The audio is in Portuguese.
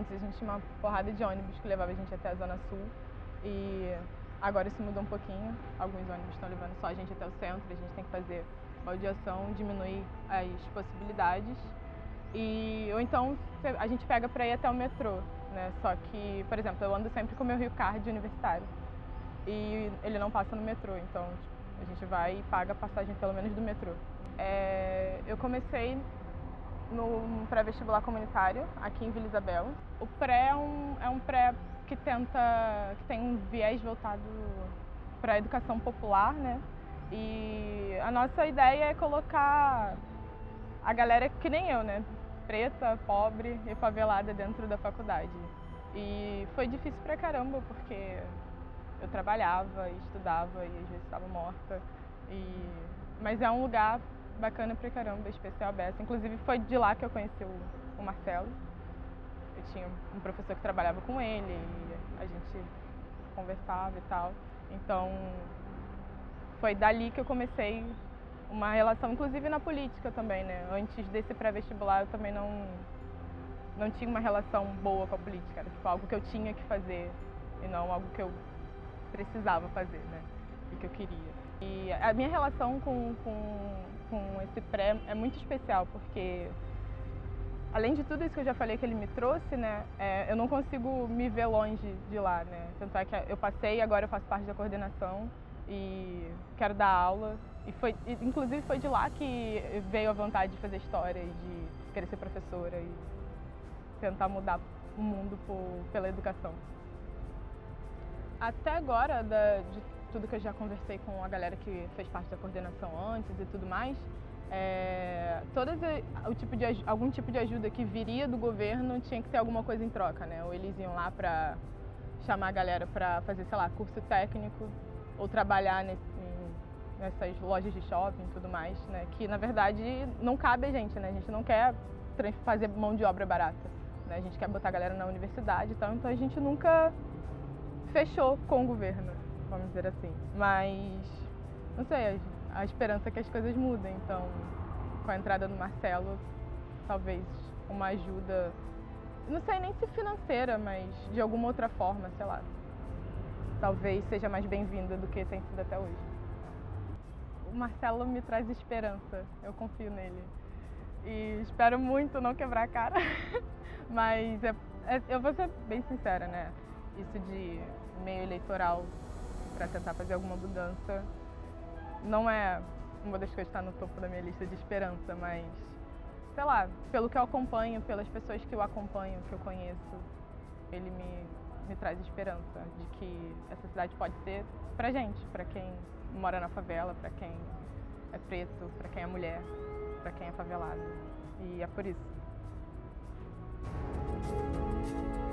Antes a gente tinha uma porrada de ônibus que levava a gente até a Zona Sul e agora isso mudou um pouquinho. Alguns ônibus estão levando só a gente até o centro, a gente tem que fazer baldeação, diminuir as possibilidades. Ou então a gente pega para ir até o metrô, né? Só que, por exemplo, eu ando sempre com o meu Rio Card universitário e ele não passa no metrô, então a gente vai e paga a passagem pelo menos do metrô. Eu comecei no pré-vestibular comunitário, aqui em Vila Isabel. O pré é um pré que tem um viés voltado para a educação popular, né? E a nossa ideia é colocar a galera que nem eu, né? Preta, pobre e favelada dentro da faculdade. E foi difícil pra caramba, porque eu trabalhava e estudava e às vezes estava morta. Mas é um lugar bacana pra caramba, especial beça. Inclusive foi de lá que eu conheci o Marcelo. Eu tinha um professor que trabalhava com ele e a gente conversava e tal. Então foi dali que eu comecei uma relação, inclusive na política também, né? Antes desse pré-vestibular eu também não tinha uma relação boa com a política. Era tipo algo que eu tinha que fazer e não algo que eu precisava fazer, né? E que eu queria. E a minha relação com esse pré é muito especial, porque além de tudo isso que eu já falei que ele me trouxe, né? Eu não consigo me ver longe de lá, né? Tanto é que eu passei, agora eu faço parte da coordenação e quero dar aula. Inclusive foi de lá que veio a vontade de fazer história e de querer ser professora e tentar mudar o mundo pela educação. Até agora, de tudo que eu já conversei com a galera que fez parte da coordenação antes e tudo mais, algum tipo de ajuda que viria do governo tinha que ter alguma coisa em troca, né? Ou eles iam lá para chamar a galera para fazer, sei lá, curso técnico ou trabalhar nessas lojas de shopping e tudo mais, né? Que na verdade não cabe a gente, né? A gente não quer fazer mão de obra barata, né? A gente quer botar a galera na universidade e tal, então a gente nunca fechou com o governo, vamos dizer assim. Mas, não sei, a esperança é que as coisas mudem, então com a entrada do Marcelo, talvez uma ajuda, não sei nem se financeira, mas de alguma outra forma, sei lá, talvez seja mais bem-vinda do que tem sido até hoje. O Marcelo me traz esperança, eu confio nele. E espero muito não quebrar a cara, mas eu vou ser bem sincera, né? Isso de meio eleitoral para tentar fazer alguma mudança não é uma das coisas que está no topo da minha lista de esperança, mas, sei lá, pelo que eu acompanho, pelas pessoas que eu acompanho, que eu conheço, ele me traz esperança de que essa cidade pode ser pra gente, pra quem mora na favela, pra quem é preto, pra quem é mulher, pra quem é favelado. E é por isso.